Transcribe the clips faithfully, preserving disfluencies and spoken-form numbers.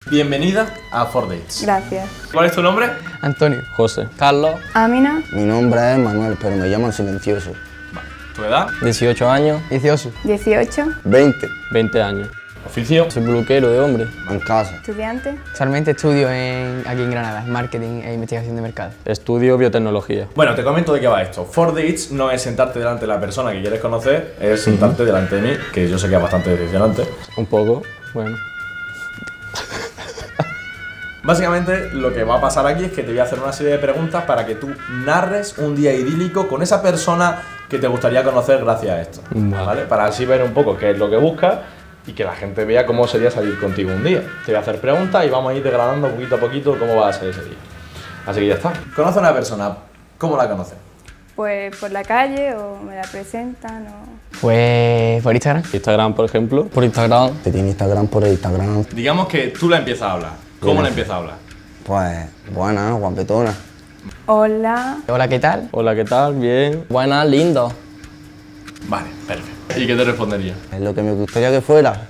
Bienvenida a four dates. Gracias. ¿Cuál es tu nombre? Antonio. José. Carlos. Amina. Mi nombre es Manuel, pero me llaman silencioso. Vale. ¿Tu edad? dieciocho años. dieciocho. dieciocho. veinte. veinte años. ¿Oficio? Soy peluquero de hombre. En casa. Estudiante. Actualmente estudio en, aquí en Granada, Marketing e Investigación de Mercado. Estudio biotecnología. Bueno, te comento de qué va esto. four dates no es sentarte delante de la persona que quieres conocer, es sentarte delante de mí, que yo sé que es bastante decepcionante. Un poco, bueno. Básicamente lo que va a pasar aquí es que te voy a hacer una serie de preguntas para que tú narres un día idílico con esa persona que te gustaría conocer gracias a esto, Vale. ¿vale? Para así ver un poco qué es lo que buscas y que la gente vea cómo sería salir contigo un día. Te voy a hacer preguntas y vamos a ir degradando poquito a poquito cómo va a ser ese día. Así que ya está. Conoce a una persona, ¿cómo la conoces? Pues por la calle o me la presentan o... Pues por Instagram. Instagram, por ejemplo. Por Instagram. Que tiene Instagram por Instagram. Digamos que tú la empiezas a hablar. ¿Cómo Bien. la empiezas a hablar? Pues buena, guapetona. Hola. Hola, ¿qué tal? Hola, ¿qué tal? Bien. Buena, lindo. Vale, perfecto. ¿Y qué te respondería? Es lo que me gustaría que fuera.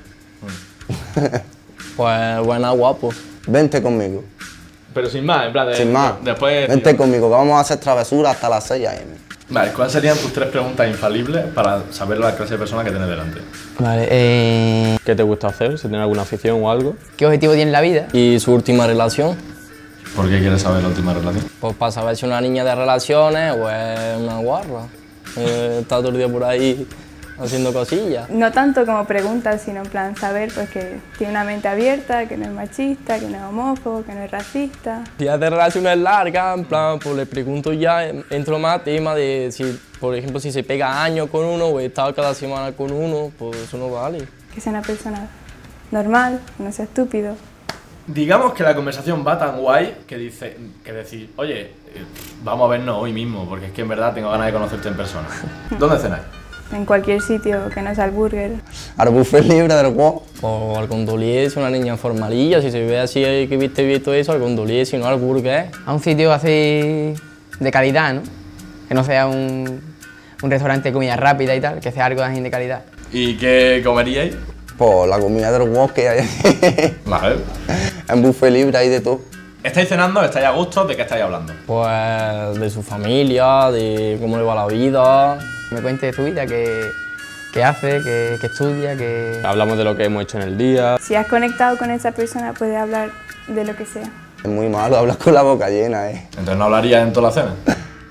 Pues buena, guapo. Vente conmigo. Pero sin más, en plan de... Sin más. Después... Vente conmigo, que vamos a hacer travesuras hasta las seis a eme Vale, ¿cuáles serían tus tres preguntas infalibles para saber la clase de persona que tienes delante? Vale, eh, ¿Qué te gusta hacer? Si tienes alguna afición o algo. ¿qué objetivo tiene en la vida? Y su última relación. ¿Por qué quieres saber la última relación? Pues para saber si una niña de relaciones o es una guarra. Eh, está todo el día por ahí haciendo cosillas. No tanto como preguntas, sino en plan saber pues que tiene una mente abierta, que no es machista, que no es homófobo, que no es racista. Si es de relaciones largas, en plan, pues le pregunto ya, entro más tema de si, por ejemplo, si se pega años con uno o está cada semana con uno, pues eso no vale. Que sea una persona normal, que no sea estúpido. Digamos que la conversación va tan guay que dice que decir, oye, eh, vamos a vernos hoy mismo, porque es que en verdad tengo ganas de conocerte en persona. ¿Dónde cenáis? En cualquier sitio que no sea el burger. Al buffet libre del WOW. O al condoliese, una niña formalilla, si se ve así que viste visto eso, al condoliese, no al burger. A un sitio así de calidad, ¿no? Que no sea un, un restaurante de comida rápida y tal, que sea algo así de calidad. ¿Y qué comeríais? Pues la comida del WOW que hay. Vale. En buffet libre hay de todo. ¿Estáis cenando? ¿Estáis a gusto? ¿De qué estáis hablando? Pues de su familia, de cómo le va la vida. Me cuente de su vida, qué, qué hace, qué, qué estudia, qué... Hablamos de lo que hemos hecho en el día. Si has conectado con esa persona, puedes hablar de lo que sea. Es muy malo hablar con la boca llena, eh. Entonces no hablarías en toda la cena.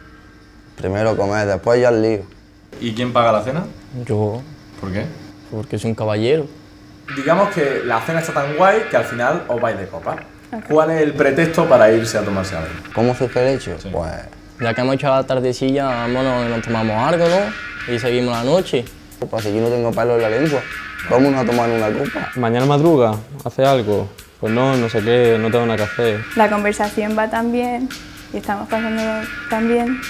Primero comer, después ya el lío. ¿Y quién paga la cena? Yo, ¿Por qué? porque soy un caballero. Digamos que la cena está tan guay que al final os vais de copa. ¿Cuál es el pretexto para irse a tomarse algo? ¿Cómo surge el hecho? Sí. Pues Ya que hemos hecho la tardecilla, vámonos y nos tomamos algo, ¿no? Y seguimos la noche. pues si yo no tengo pelo en la lengua, vámonos a tomar una copa. Mañana madruga, hace algo. Pues no, no sé qué, no tengo nada que hacer. La conversación va tan bien y estamos pasando tan bien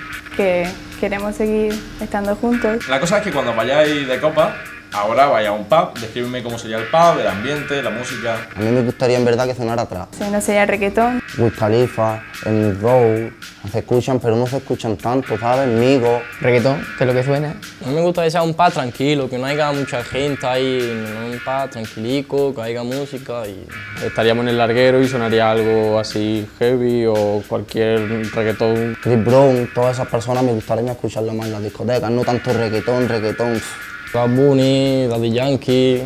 que queremos seguir estando juntos. La cosa es que cuando vayáis de copa, ahora vais a un pub, descríbeme cómo sería el pub, el ambiente, la música. A mí me gustaría en verdad que sonara atrás. O sea, no sería reggaetón. Wiz Khalifa, el Row, se escuchan pero no se escuchan tanto, ¿sabes? Migo. Reggaetón, que es lo que suena. A mí me gusta que sea un pub tranquilo, que no haya mucha gente ahí, no, un pub tranquilico, que haya música y... Estaríamos en el larguero y sonaría algo así heavy o cualquier reggaetón. Chris Brown, todas esas personas me gustaría escucharlo más en las discotecas, no tanto reggaetón, reggaetón. Bad Bunny, Daddy Yankee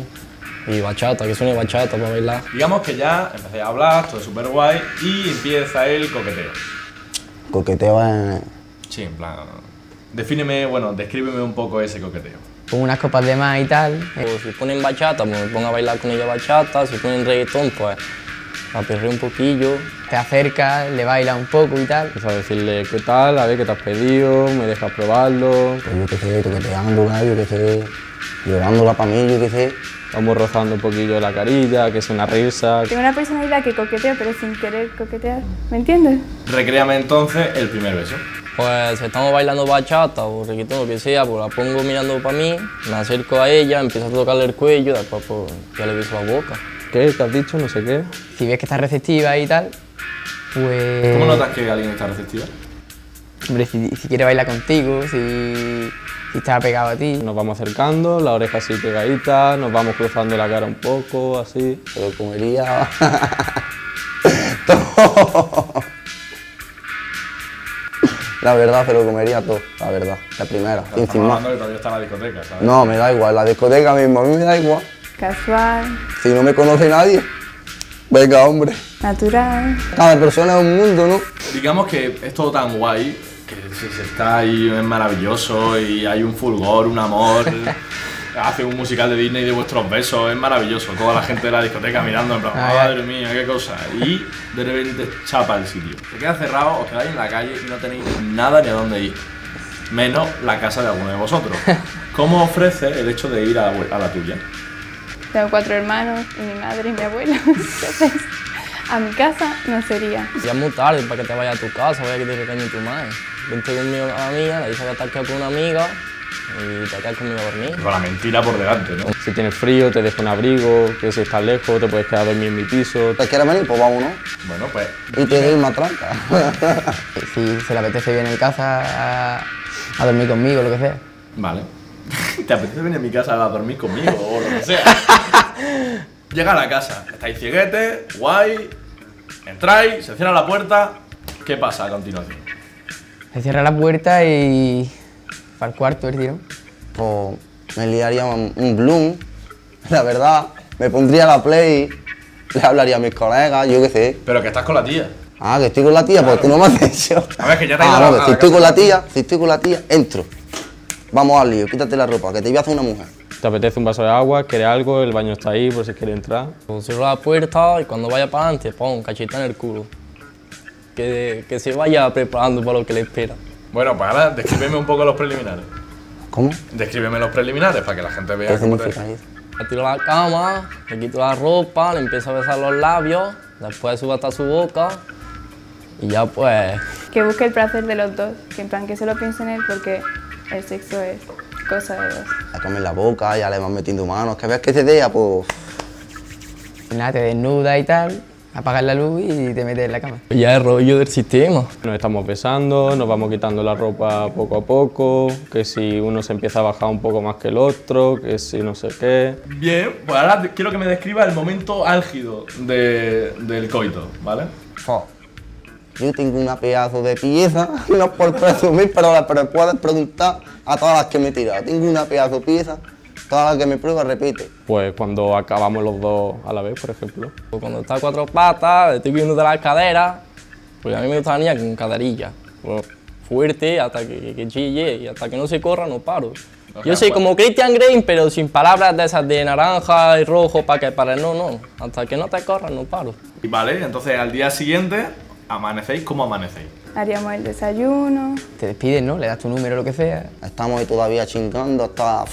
y bachata, que suene bachata para bailar. Digamos que ya empecé a hablar, todo es súper guay y empieza el coqueteo. Coqueteo es... Sí, en plan... Defíneme, bueno, descríbeme un poco ese coqueteo. Con unas copas de más y tal. O si ponen bachata, pues me pongo a bailar con ella bachata, si ponen reggaetón, pues la perreo un poquillo. Te acercas, le bailas un poco y tal. Empiezo a decirle qué tal, a ver qué te has pedido, me dejas probarlo. Pues yo qué sé, toqueteando, yo qué sé, llevándola para mí, yo qué sé. Vamos rozando un poquillo la carilla, que es una risa. Tengo una personalidad que coqueteo, pero sin querer coquetear. ¿Me entiendes? Recréame entonces el primer beso. Pues si estamos bailando bachata o reggaetón, lo que sea, pues la pongo mirando para mí, me acerco a ella, empiezo a tocarle el cuello, después pues ya le beso la boca. ¿Qué? ¿Te has dicho? No sé qué. Si ves que está receptiva y tal, pues... ¿Cómo notas que alguien está receptiva? Hombre, si, si quiere bailar contigo, si, si está pegado a ti. Nos vamos acercando, la oreja así pegadita, nos vamos cruzando la cara un poco, así. Se lo comería todo. La verdad, se lo comería todo, la verdad, la primera, sin, sin más. Hablando que todavía está en la discoteca, ¿sabes? No, me da igual, la discoteca mismo, a mí me da igual. Casual, Si no me conoce nadie, venga, hombre. natural. Cada persona es un mundo, ¿no? Digamos que es todo tan guay, que si se está ahí es maravilloso y hay un fulgor, un amor, hace un musical de Disney de vuestros besos, es maravilloso, toda la gente de la discoteca mirando en plan, Ay, madre mía, qué cosa, y de repente chapa el sitio. Se queda cerrado, os quedáis en la calle y no tenéis nada ni a dónde ir, menos la casa de alguno de vosotros. ¿Cómo ofrece el hecho de ir a la, a la tuya? Tengo cuatro hermanos y mi madre y mi abuela. Entonces, a mi casa no sería. Ya es muy tarde para que te vayas a tu casa, vaya que te regañe tu madre. Vente conmigo a la mía, le dices que estás quedado con una amiga y te quedas conmigo a dormir. Con la mentira por delante, ¿no? Si tienes frío, te dejo un abrigo, que si estás lejos te puedes quedar a dormir en mi piso. ¿Te quieres venir? Pues vámonos. Bueno, pues... Y te doy una tranca. Si se le apetece bien en casa a, a dormir conmigo, lo que sea. Vale. ¿Te apetece venir a mi casa a dormir conmigo o lo que sea? Llega a la casa, estáis cieguetes, guay, entráis, se cierra la puerta. ¿Qué pasa a continuación? Se cierra la puerta y... para el cuarto, el tirón. Pues me liaría un, un bloom, la verdad. Me pondría la play, le hablaría a mis colegas, yo qué sé. Pero que estás con la tía. Ah, que estoy con la tía, pues tú no me has hecho. A ver, que ya te has ido Ah, a la- no, que a si la estoy casa. con la tía, si estoy con la tía, entro. Vamos al lío, quítate la ropa, que te voy a hacer una mujer. Te apetece un vaso de agua, quieres algo, el baño está ahí por si quieres entrar. Pues Cierro la puerta y cuando vaya para adelante, pon cachita en el culo. Que, que se vaya preparando para lo que le espera. Bueno, pues ahora descríbeme un poco los preliminares. ¿Cómo? Descríbeme los preliminares para que la gente ¿Qué vea cómo te... significa eso? Le tiro a la cama, le quito la ropa, le empiezo a besar los labios, después subo hasta su boca y ya pues... Que busque el placer de los dos, que en plan que solo piense en él porque el sexo es cosa de dos. La comes la boca, ya le vas metiendo manos, que ves que se dea, pues... y nada, te desnuda y tal, apagas la luz y te metes en la cama. Ya es rollo del sistema. Nos estamos besando, nos vamos quitando la ropa poco a poco, que si uno se empieza a bajar un poco más que el otro, que si no sé qué. Bien, pues ahora quiero que me describa el momento álgido de, del coito, ¿vale? Fo. Yo tengo una pedazo de pieza, no es por presumir, pero, pero puedes preguntar a todas las que me he tirado. Tengo una pedazo de pieza, todas las que me prueba repite. Pues cuando acabamos los dos a la vez, por ejemplo. Pues cuando está a cuatro patas, estoy viendo de las caderas, porque a mí me gusta la niña con caderilla. Pues fuerte hasta que, que chille y hasta que no se corra no paro. Yo soy como Christian Grey, pero sin palabras de esas de naranja y rojo para que pare. No, no. Hasta que no te corras no paro. Y vale, entonces al día siguiente amanecéis, ¿cómo amanecéis? Haríamos el desayuno. Te despides, ¿no? Le das tu número, lo que sea. Estamos ahí todavía chingando hasta...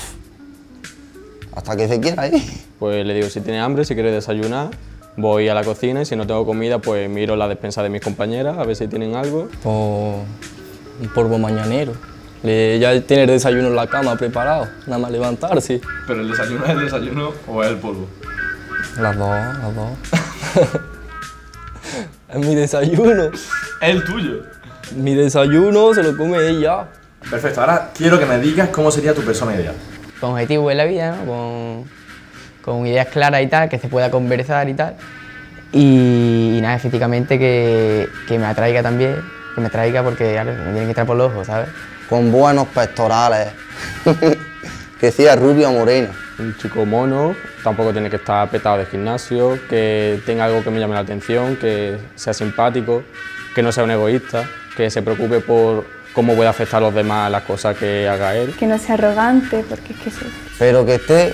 hasta que se quiera ahí. Pues le digo si tiene hambre, si quiere desayunar, voy a la cocina y si no tengo comida, pues miro la despensa de mis compañeras a ver si tienen algo. Pues un polvo mañanero. Le- ya tiene el desayuno en la cama preparado, nada más levantarse. ¿Pero el desayuno es el desayuno o es el polvo? Las dos, las dos. Es mi desayuno. Es el tuyo. Mi desayuno se lo come ella. Perfecto, ahora quiero que me digas cómo sería tu persona ideal. Con objetivos en la vida, ¿no? Con, con ideas claras y tal, que se pueda conversar y tal. Y, y nada, físicamente que, que me atraiga también, que me atraiga porque claro, me tiene que entrar por los ojos, ¿sabes? Con buenos pectorales. Que sea rubio o moreno. Un chico mono, tampoco tiene que estar petado de gimnasio, que tenga algo que me llame la atención, que sea simpático, que no sea un egoísta, que se preocupe por cómo puede afectar a los demás las cosas que haga él. Que no sea arrogante, porque es que eso. Pero que esté...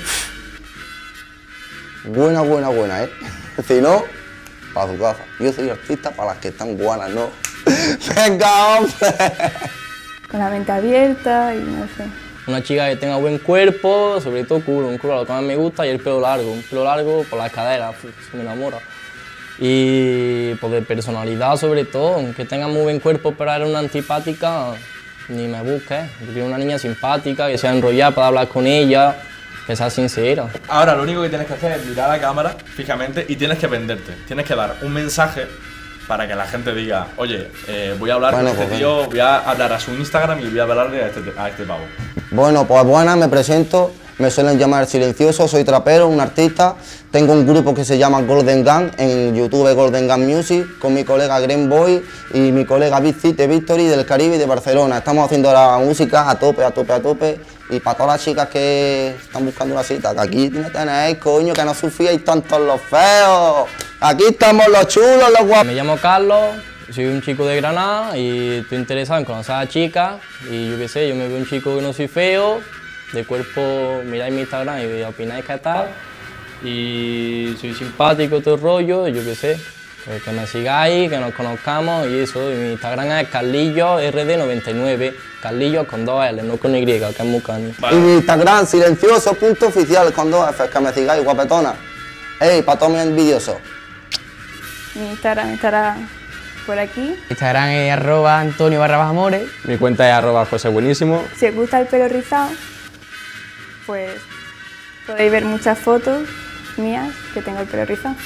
buena, buena, buena, ¿eh? Si no, para su casa. Yo soy artista para las que están buenas, ¿no? ¡Venga, hombre! Con la mente abierta y no sé. Una chica que tenga buen cuerpo, sobre todo culo, un culo lo que más me gusta y el pelo largo, un pelo largo por las caderas, uf, se me enamora. Y pues de personalidad sobre todo, que tenga muy buen cuerpo pero era una antipática, ni me busques. Yo quiero una niña simpática, que sea enrollada para hablar con ella, que sea sincera. Ahora lo único que tienes que hacer es mirar a la cámara fijamente y tienes que venderte. Tienes que dar un mensaje para que la gente diga, oye, eh, voy a hablar Bueno, con este pues tío, voy a hablar a su Instagram y voy a hablarle a este, a este pavo? Bueno, pues buenas, me presento, me suelen llamar Silencioso, soy trapero, un artista, tengo un grupo que se llama Golden Gun, en YouTube Golden Gun Music, con mi colega Green Boy y mi colega Big City Victory del Caribe y de Barcelona. Estamos haciendo la música a tope, a tope, a tope, y para todas las chicas que están buscando una cita, que aquí me tenéis, coño, que no sufríais tantos los feos, aquí estamos los chulos, los guapos. Me llamo Carlos, soy un chico de Granada y estoy interesado en conocer a la chica y yo qué sé, yo me veo un chico que no soy feo, de cuerpo, miráis mi Instagram y opináis qué tal, y soy simpático, todo el rollo, y yo qué sé, pues que me sigáis, que nos conozcamos y eso, y mi Instagram es carlillos R D noventa y nueve, Carlillos con dos L, no con Y, que es muy cani. Y mi Instagram, silencioso punto oficial con dos F, que me sigáis, guapetona. Ey, para todos mis envidiosos. Mi Instagram estará por aquí. Instagram es arroba Antonio barra baja Amores. Mi cuenta es arroba José Buenísimo. Si os gusta el pelo rizado, pues podéis ver muchas fotos mías que tengo el pelo rizado.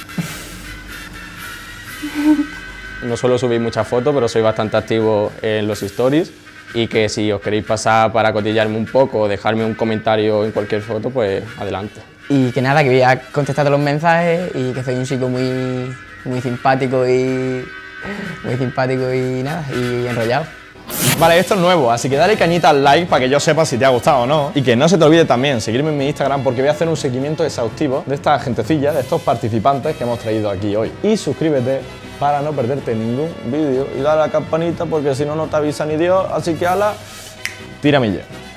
No suelo subir muchas fotos, pero soy bastante activo en los stories y que si os queréis pasar para cotillarme un poco o dejarme un comentario en cualquier foto, pues adelante. Y que nada, que voy a contestar todos los mensajes y que soy un chico muy, muy simpático y muy simpático y nada, y enrollado. Vale, esto es nuevo, así que dale cañita al like para que yo sepa si te ha gustado o no. Y que no se te olvide también seguirme en mi Instagram porque voy a hacer un seguimiento exhaustivo de esta gentecilla, de estos participantes que hemos traído aquí hoy. Y suscríbete para no perderte ningún vídeo y dale a la campanita porque si no, no te avisa ni Dios. Así que ala, tiramilla.